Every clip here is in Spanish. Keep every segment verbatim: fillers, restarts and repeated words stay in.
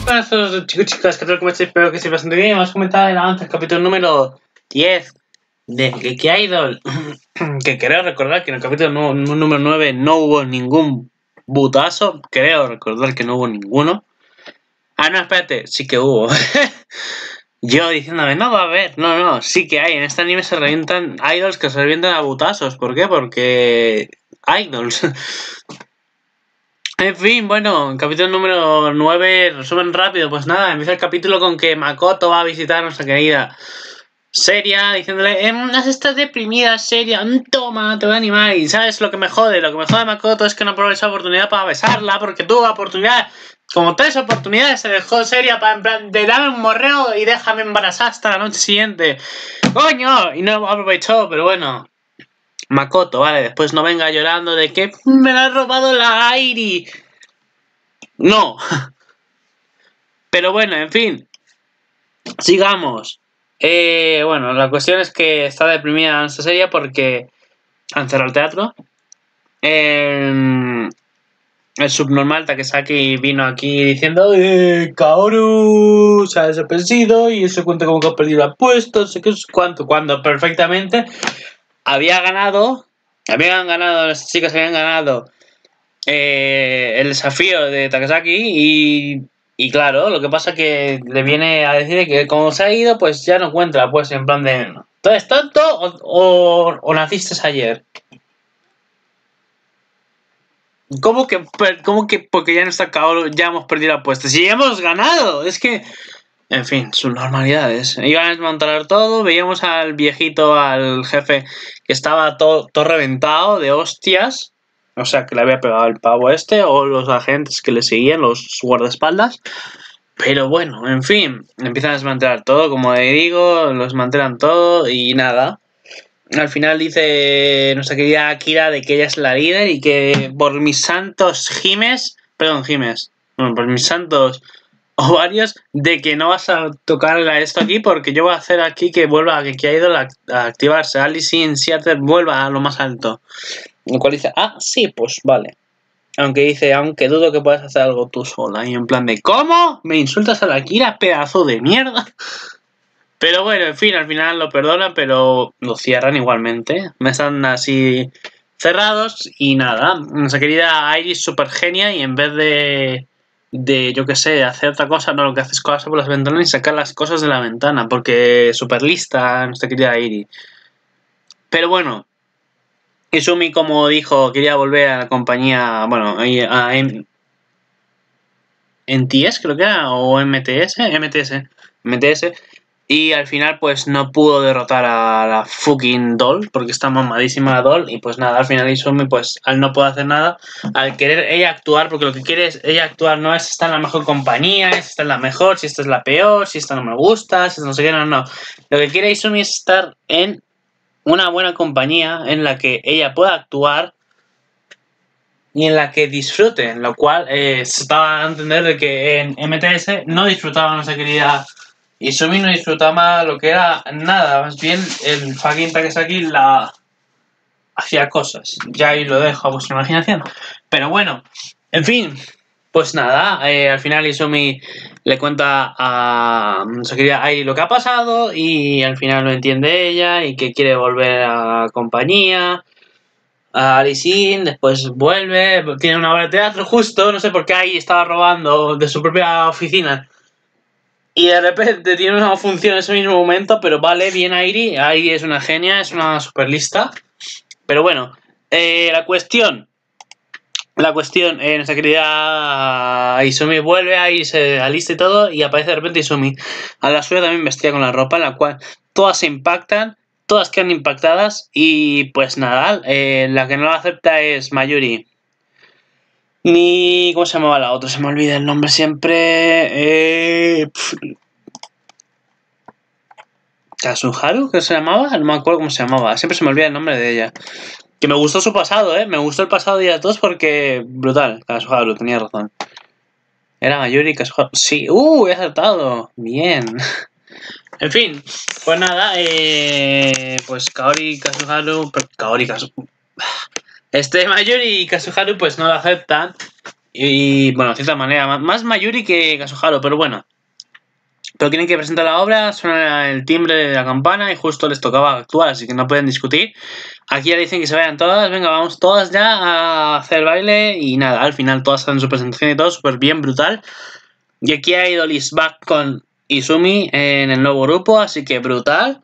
buenas a todos, chicos, chicas, ¿qué tal? ¿Cómo estáis? Espero que estéis bastante bien. Hemos comentado el avance del capítulo número diez de Geeky Idol. Que creo recordar que en el capítulo no, número nueve no hubo ningún butazo. Creo recordar que no hubo ninguno. Ah, no, espérate, sí que hubo. Yo diciéndome, no va a haber. No, no, sí que hay. En este anime se revientan idols que se revientan a butazos. ¿Por qué? Porque idols. En fin, bueno, capítulo número nueve, resumen rápido, pues nada, empieza el capítulo con que Makoto va a visitar a nuestra querida Seria, diciéndole, eh, estás deprimida, Seria, toma, te voy a animar. Y ¿sabes lo que me jode? Lo que me jode Makoto es que no aprovecha esa oportunidad para besarla, porque tuvo oportunidad, como tres oportunidades se dejó Seria para en plan, de dame un morreo y déjame embarazada hasta la noche siguiente. ¡Coño! Y no aprovechó, pero bueno. Makoto, vale, después no venga llorando de que me la ha robado la Airi. No. Pero bueno, en fin. Sigamos. Eh, bueno, la cuestión es que está deprimida esta serie porque han cerrado el teatro. Eh, el subnormal Takesaki vino aquí diciendo eh, Kaoru se ha desaparecido y eso cuenta como que ha perdido la apuesta, no sé qué, cuánto, cuando perfectamente había ganado, habían ganado, las chicas habían ganado eh, el desafío de Takesaki y, y claro, lo que pasa es que le viene a decir que como se ha ido, pues ya no encuentra, pues en plan de ¿tú eres tonto o, o, o naciste ayer? ¿Cómo que, ¿Cómo que porque ya no está Kaoru ya hemos perdido la apuesta? Si ya hemos ganado, es que... En fin, sus normalidades. Iban a desmantelar todo, veíamos al viejito, al jefe, que estaba todo, todo reventado de hostias. O sea, que le había pegado el pavo este, o los agentes que le seguían, los guardaespaldas. Pero bueno, en fin, empiezan a desmantelar todo, como digo, lo desmantelan todo y nada. Al final dice nuestra querida Akira de que ella es la líder y que por mis santos gimes, perdón, gimes, bueno, por mis santos ovarios, de que no vas a tocarle a esto aquí porque yo voy a hacer aquí que vuelva, a que, que ha ido a, a activarse. Alice in Seattle vuelva a lo más alto. Lo cual dice, ah, sí, pues vale. Aunque dice, aunque dudo que puedas hacer algo tú sola. Y en plan de, ¿cómo? ¿Me insultas a la Akira, pedazo de mierda? Pero bueno, en fin, al final lo perdonan, pero lo cierran igualmente. Me están así cerrados y nada. Nuestra querida Iris super genia y en vez de, de yo qué sé, hacer otra cosa, no, lo que hace es colarse por las ventanas y sacar las cosas de la ventana, porque super lista nuestra querida Iris. Pero bueno, Izumi, como dijo, quería volver a la compañía, bueno, a M T S creo que era, o M T S, M T S, M T S. Y al final pues no pudo derrotar a la fucking Doll, porque está mamadísima la Doll. Y pues nada, al final Izumi pues al no poder hacer nada, al querer ella actuar, porque lo que quiere es ella actuar, no es estar en la mejor compañía, es estar en la mejor, si esta es la peor, si esta no me gusta, si esta no sé qué, no, no. Lo que quiere Izumi es estar en una buena compañía en la que ella pueda actuar y en la que disfrute, en lo cual eh, se estaba a entender de que en M T S no disfrutaba nuestra querida Izumi, no disfrutaba lo que era nada, más bien el fucking Takesaki la hacía cosas, ya ahí lo dejo a vuestra imaginación, pero bueno, en fin, pues nada, eh, al final Izumi le cuenta a nuestra querida Ai lo que ha pasado y al final lo entiende ella y que quiere volver a la compañía. A Alice, después vuelve, tiene una obra de teatro justo, no sé por qué ahí estaba robando de su propia oficina. Y de repente tiene una función en ese mismo momento, pero vale, bien Airi. Airi es una genia, es una super lista. Pero bueno, eh, la cuestión, la cuestión, eh, nuestra querida Izumi vuelve, ahí se alista y todo, y aparece de repente Izumi. A la suya también vestida con la ropa, en la cual todas se impactan. Todas quedan impactadas y pues nada, eh, la que no la acepta es Mayuri. Ni... ¿Cómo se llamaba la otra? Se me olvida el nombre siempre. Eh, ¿Kazuharu? ¿Qué se llamaba? No me acuerdo cómo se llamaba. Siempre se me olvida el nombre de ella. Que me gustó su pasado, ¿eh? Me gustó el pasado de ellas dos porque... Brutal, Kazuharu, tenía razón. Era Mayuri, Kazuharu... Sí, ¡uh! He acertado. Bien. En fin, pues nada, eh, pues Kaori y Kazuharu, Kaori y Kazuharu, este Mayuri y Kazuharu pues no lo aceptan Y bueno, de cierta manera, más Mayuri que Kazuharo, pero bueno. Pero tienen que presentar la obra, suena el timbre de la campana y justo les tocaba actuar, así que no pueden discutir. Aquí ya dicen que se vayan todas, venga, vamos todas ya a hacer baile y nada, al final todas hacen su presentación y todo súper bien, brutal. Y aquí hay Idol is back con Izumi en el nuevo grupo, así que brutal.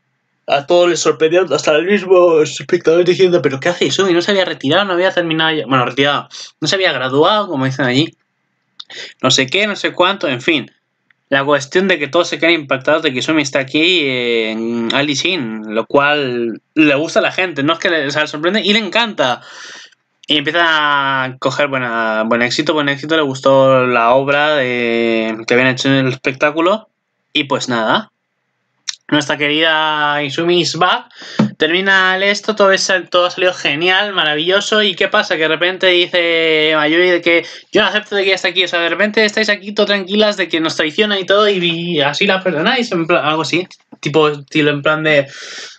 A todos les sorprendió, hasta el mismo espectador diciendo, pero ¿qué hace Izumi? No se había retirado, no había terminado ya. Bueno, retirado, no se había graduado, como dicen allí. No sé qué, no sé cuánto, en fin. La cuestión de que todos se quedan impactados de que Izumi está aquí en Alice In, lo cual le gusta a la gente, no es que le, o sea, le sorprende y le encanta. Y empieza a coger buena, buen éxito, buen éxito, le gustó la obra de, que habían hecho en el espectáculo. Y pues nada, nuestra querida Izumi is back. Termina el esto, todo, es, todo ha salido genial, maravilloso. ¿Y qué pasa? Que de repente dice Mayuri de que yo no acepto de que ya está aquí. O sea, de repente estáis aquí todo tranquilas de que nos traicionan y todo y, y así la perdonáis, en plan, algo así. Tipo, estilo en plan de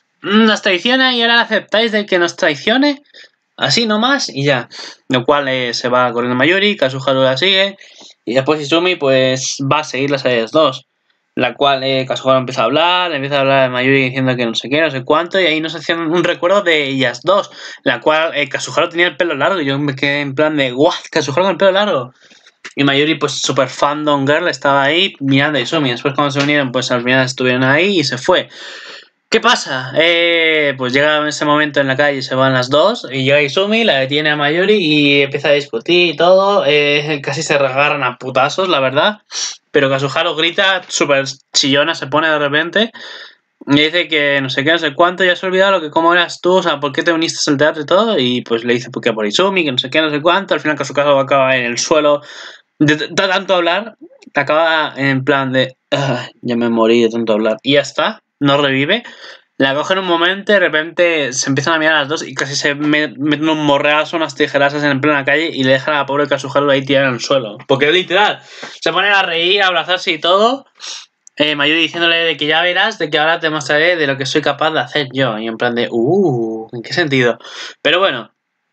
nos traiciona y ahora la aceptáis de que nos traicione. Así nomás y ya. Lo cual eh, se va corriendo Mayuri, Kazuharu la sigue. Y después Izumi pues va a seguir las áreas dos. La cual eh, Kazuharu empieza a hablar, empieza a hablar de Mayuri diciendo que no sé qué, no sé cuánto. Y ahí nos hacían un recuerdo de ellas dos. La cual eh, Kazuharu tenía el pelo largo. Y yo me quedé en plan de, ¿what? Kazuharu con el pelo largo. Y Mayuri pues super fandom girl estaba ahí mirando a Izumi. Después cuando se unieron pues al final estuvieron ahí y se fue. ¿Qué pasa? Eh, pues llega ese momento en la calle, se van las dos y llega Izumi, la detiene a Mayuri y empieza a discutir y todo. Eh, casi se agarran a putazos, la verdad. Pero Kazuharo grita, súper chillona, se pone de repente y dice que no sé qué, no sé cuánto, ya se ha olvidado lo que cómo eras tú, o sea, por qué te uniste al teatro y todo. Y pues le dice, porque por Izumi, que no sé qué, no sé cuánto. Al final Kazuharo acaba en el suelo de, de, de tanto hablar, acaba en plan de, ah, ya me morí de tanto hablar. Y ya está. No revive, la cogen un momento y de repente se empiezan a mirar a las dos y casi se meten un morreazo, unas tijerazas en plena calle y le dejan a la pobre Kazuharu ahí tirada en el suelo. Porque literal, se ponen a reír, a abrazarse y todo. Eh, Mayuri diciéndole de que ya verás, de que ahora te mostraré de lo que soy capaz de hacer yo. Y en plan de, uh, ¿en qué sentido? Pero bueno,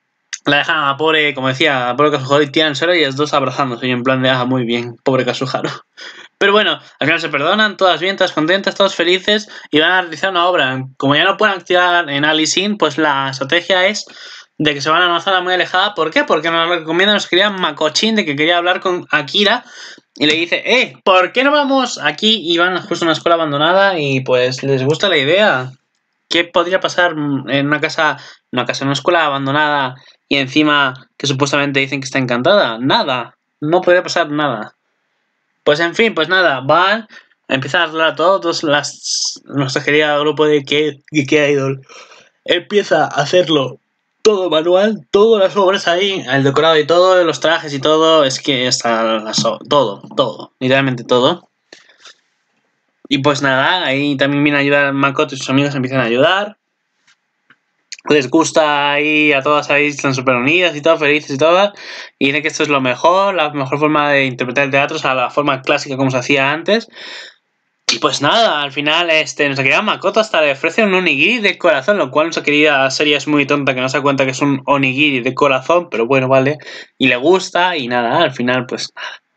la dejan a la pobre, como decía, a la pobre Kazuharu y tiran en el suelo y las dos abrazándose. Y en plan de, ah, muy bien, pobre Kazuharu. Pero bueno, al final se perdonan, todas bien, todas contentas, todos felices y van a realizar una obra. Como ya no pueden activar en Alice In, pues la estrategia es de que se van a una zona muy alejada. ¿Por qué? Porque nos recomienda nuestra querida Makochin de que quería hablar con Akira y le dice, eh, ¿por qué no vamos aquí? Y van justo a una escuela abandonada y pues les gusta la idea. ¿Qué podría pasar en una casa, una casa, en una escuela abandonada y encima que supuestamente dicen que está encantada? Nada, no podría pasar nada. Pues en fin, pues nada, van, empiezan a hablar a todos las, nuestra querida grupo de Geek Idol. Empieza a hacerlo todo manual, todas las obras ahí, el decorado y todo, los trajes y todo, es que está todo, todo, literalmente todo. Y pues nada, ahí también viene a ayudar Makoto y sus amigos empiezan a ayudar. Les gusta ahí, a todas ahí están súper unidas y todo, felices y todas. Y dicen que esto es lo mejor, la mejor forma de interpretar el teatro, o sea, la forma clásica como se hacía antes. Y pues nada, al final este, nuestra querida Makoto hasta le ofrece un onigiri de corazón, lo cual nuestra querida serie es muy tonta que no se da cuenta que es un onigiri de corazón, pero bueno, vale. Y le gusta y nada, al final pues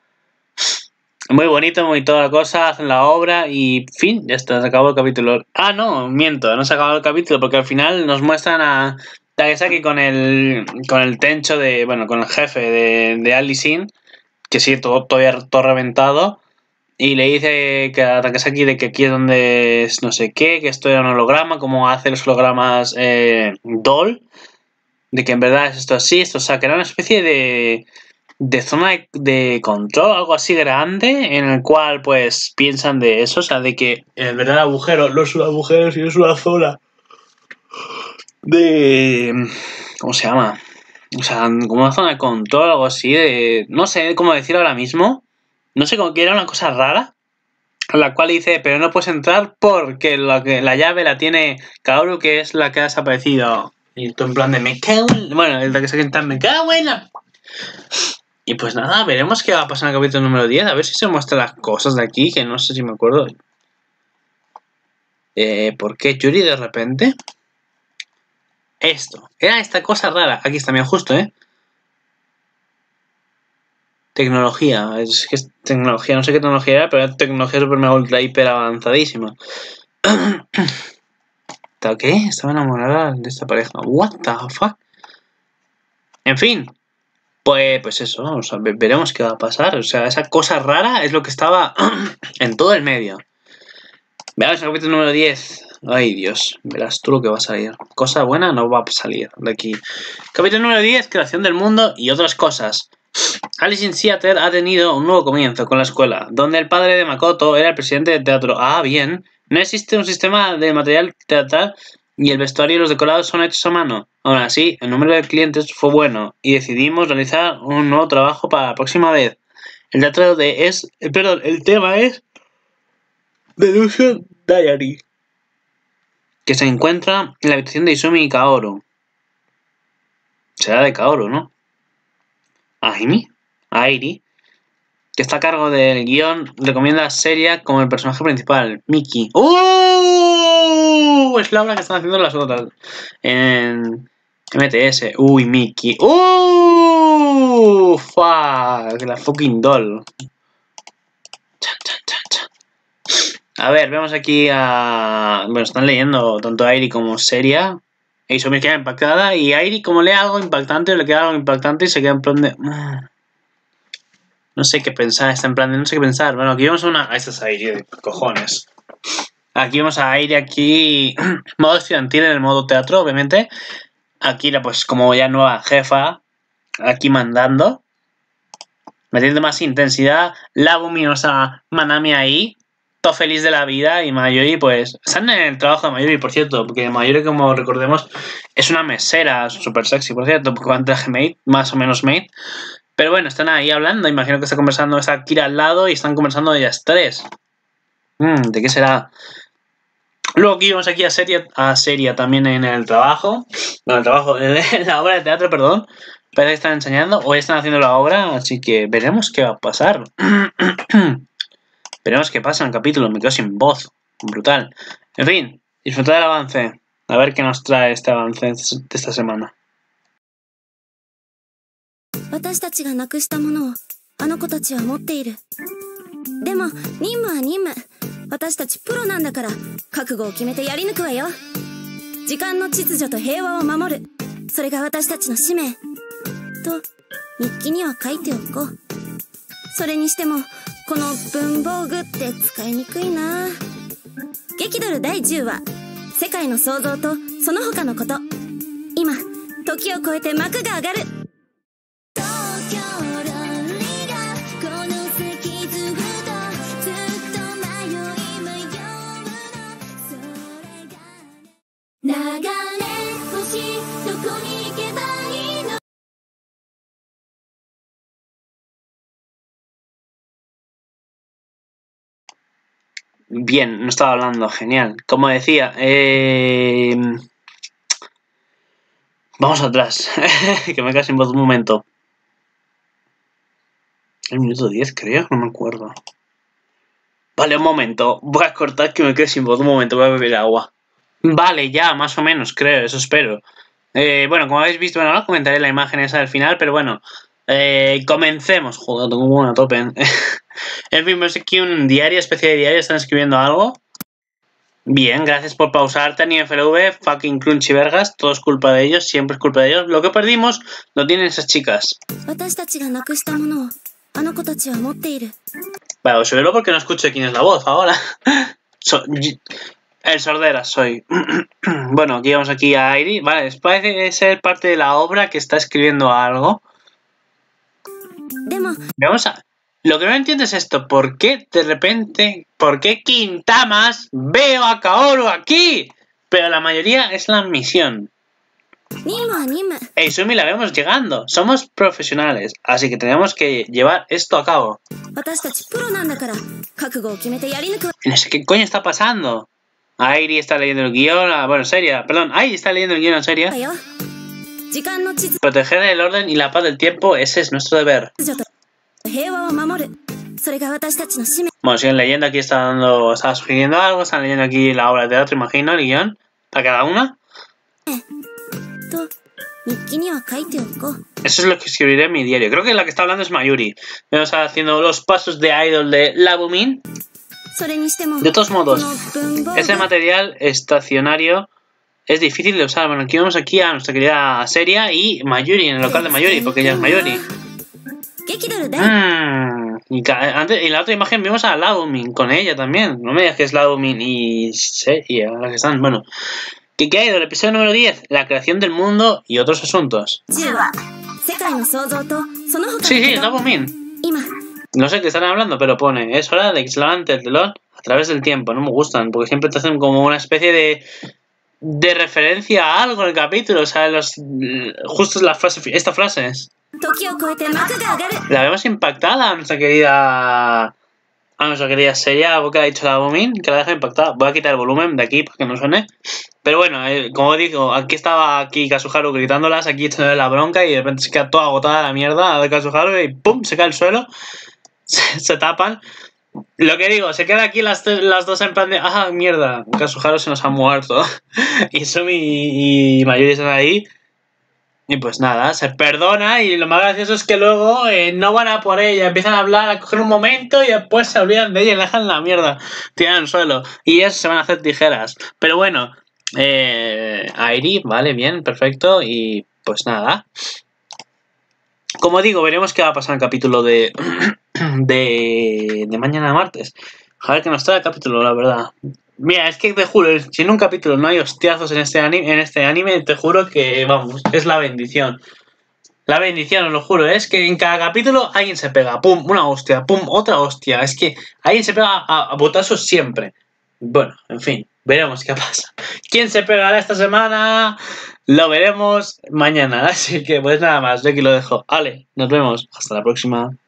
muy bonito, muy toda la cosa, hacen la obra y fin, ya está, se acabó el capítulo. Ah, no, miento, no se ha acabado el capítulo porque al final nos muestran a Takesaki con el con el tencho de, bueno, con el jefe de, de Alice In, que sí, todo, todavía todo reventado, y le dice que a Takesaki de que aquí es donde es no sé qué, que esto era un holograma, como hace los hologramas eh, Doll, de que en verdad es esto así, esto, o sea, que era una especie de de zona de, de control, algo así grande, en el cual pues piensan de eso, o sea, de que en verdad el agujero no es un agujero, sino es una zona de... ¿cómo se llama? O sea, como una zona de control, algo así, de... no sé cómo decirlo ahora mismo, no sé, como que era una cosa rara, a la cual dice, pero no puedes entrar porque la, que, la llave la tiene Kaoru, que es la que ha desaparecido. Y tú en plan de me cago en... Bueno, el de que se queda me cago en la... Y pues nada, veremos qué va a pasar en el capítulo número diez. A ver si se muestran las cosas de aquí, que no sé si me acuerdo. Eh, ¿Por qué Yuri de repente? Esto. Era esta cosa rara. Aquí está bien justo, ¿eh? tecnología. Es que es tecnología, no sé qué tecnología era, pero era tecnología super mega ultra hiper avanzadísima. ¿Qué? Estaba enamorada de esta pareja. What the fuck? En fin. Pues, pues eso, o sea, veremos qué va a pasar. O sea, esa cosa rara es lo que estaba en todo el medio. Veamos el capítulo número diez. Ay, Dios, verás tú lo que va a salir. Cosa buena no va a salir de aquí. Capítulo número diez, creación del mundo y otras cosas. Alice in Theatre ha tenido un nuevo comienzo con la escuela, donde el padre de Makoto era el presidente de teatro. Ah, bien. No existe un sistema de material teatral y el vestuario y los decorados son hechos a mano. Aún así, el número de clientes fue bueno y decidimos realizar un nuevo trabajo para la próxima vez. El teatro de es... Perdón, el tema es... The Illusion Diary, que se encuentra en la habitación de Izumi y Kaoru. Será de Kaoru, ¿no? Aimi, Airi, que está a cargo del guión, recomienda a Seria como el personaje principal, Miki. ¡Uh! Es la obra que están haciendo las otras en M T S. Uy, Miki. ¡Uh! Fuck, la fucking doll. Chan, chan, chan, chan. A ver, vemos aquí a... Bueno, están leyendo tanto Airi como Seria. Izumi queda impactada y Airi, como lee algo impactante, le queda algo impactante y se queda en plan de... No sé qué pensar, está en plan de no sé qué pensar. Bueno, aquí vemos una... Esta es Airi, de cojones. Aquí vemos a Airi aquí, modo estudiantil en el modo teatro, obviamente. Akira, pues como ya nueva jefa, aquí mandando. Metiendo más intensidad. La luminosa Manami ahí. Todo feliz de la vida y Mayuri pues están en el trabajo de Mayuri, por cierto, porque Mayuri, como recordemos, es una mesera súper sexy, por cierto, porque va en traje maid, más o menos maid, pero bueno, están ahí hablando, imagino que está conversando, está Akira al lado y están conversando ellas tres. Mm, ¿de qué será? Luego aquí vemos aquí a Seria, a Seria también en el trabajo, no, en el trabajo, en la obra de teatro, perdón, parece que están enseñando o están haciendo la obra, así que veremos qué va a pasar. Veremos qué pasa en el capítulo, me quedo sin voz. Brutal. En fin, disfrutad del avance. A ver qué nos trae este avance de esta semana. 私たちがなくしたものをあの子たちは持っている。でも任務は任務。私たちプロなんだから覚悟を決めてやり抜くわよ。時間の秩序と平和を守る。それが私たちの使命。と日記には書いておこう。それにしてもこの文房具って使いにくいな。激ドルだいじゅうわ、世界の創造とその他のこと。今、時を超えて幕が上がる。流れ星どこに行けばいいの。 Bien, no estaba hablando, genial. Como decía, eh... vamos atrás, que me quedo sin voz un momento. El minuto diez, creo, no me acuerdo. Vale, un momento, voy a cortar que me quedo sin voz un momento, voy a beber agua. Vale, ya, más o menos, creo, eso espero. Eh, bueno, como habéis visto, bueno, ahora comentaré la imagen esa del final, pero bueno, eh, comencemos. Joder, tengo una tope. En fin, vemos aquí un diario, especie de diario, están escribiendo algo. Bien, gracias por pausarte, ni F L V, fucking Crunchy Vergas, todo es culpa de ellos, siempre es culpa de ellos. Lo que perdimos lo tienen esas chicas. Vale, os veo porque no escucho quién es la voz ahora. So, el sordera soy. Bueno, aquí vamos aquí a Airi. Vale, parece ser parte de la obra que está escribiendo algo. Vamos a... Lo que no entiendo es esto. ¿Por qué de repente... ¿Por qué Quintamas veo a Kaoru aquí? Pero la mayoría es la misión. E Izumi la vemos llegando. Somos profesionales. Así que tenemos que llevar esto a cabo. No sé qué coño está pasando. Airi está leyendo el guión, ah, bueno, Seria, perdón, Airi está leyendo el guión en Seria. Proteger el orden y la paz del tiempo, ese es nuestro deber. Bueno, siguen leyendo, aquí está dando, está sugiriendo algo, están leyendo aquí la obra de teatro, imagino, el guión, para cada una. 日記には書いておこう。 Eso es lo que escribiré en mi diario. Creo que la que está hablando es Mayuri. Vamos a haciendo los pasos de idol de Labumin. それにしても De todos こ modos, の文房具 ese material estacionario es difícil de usar. Bueno, aquí vemos aquí a nuestra querida Seria y Mayuri, en el local de Mayuri, porque ella es Mayuri. 激ドルで Mm, y, ca- antes, y en la otra imagen vimos a Labumin con ella también. No me digas que es Labumin y Seria las que están. Bueno, ¿qué, qué hay del episodio número diez? La creación del mundo y otros asuntos. じゅうは世界の創造とその他の Sí, sí, こと Labumin. 今 No sé qué están hablando, pero pone, es hora de que se levante el telón a través del tiempo. No me gustan, porque siempre te hacen como una especie de de referencia a algo en el capítulo. O sea, los justo la frase, esta frase es. 時を超えて幕が上がる La vemos impactada a nuestra querida a nuestra querida Seria, algo que ha dicho la Bomin, que la deja impactada. Voy a quitar el volumen de aquí para que no suene. Pero bueno, eh, como digo, aquí estaba aquí Kazuharu gritándolas, aquí echándole la bronca y de repente se queda toda agotada la mierda de Kazuharu y ¡pum! Se cae al suelo. Se, se tapan. Lo que digo, se quedan aquí las, las dos en plan de ¡ah, mierda! Kazuharu se nos ha muerto. Y Sumi y, y Mayuri están ahí. Y pues nada, se perdona y lo más gracioso es que luego eh, no van a por ella, empiezan a hablar, a coger un momento y después se olvidan de ella y la dejan en la mierda, tiran al suelo y ellas se van a hacer tijeras. Pero bueno, eh, Airi, vale, bien, perfecto y pues nada. Como digo, veremos qué va a pasar en el capítulo de, de, de mañana martes. A ver qué nos trae el capítulo, la verdad. Mira, es que te juro, si en un capítulo no hay hostiazos en este anime, en este anime, te juro que, vamos, es la bendición. La bendición, os lo juro, es que en cada capítulo alguien se pega, pum, una hostia, pum, otra hostia. Es que alguien se pega a, a botazos siempre. Bueno, en fin, veremos qué pasa. ¿Quién se pegará esta semana? Lo veremos mañana. Así que pues nada más, yo aquí lo dejo. Vale, nos vemos. Hasta la próxima.